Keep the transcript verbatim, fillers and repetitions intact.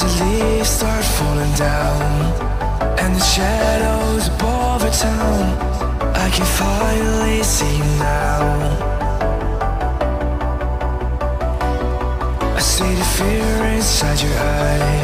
the leaves start falling down, and the shadows above our town, I can finally see you now. I see the fear inside your eyes,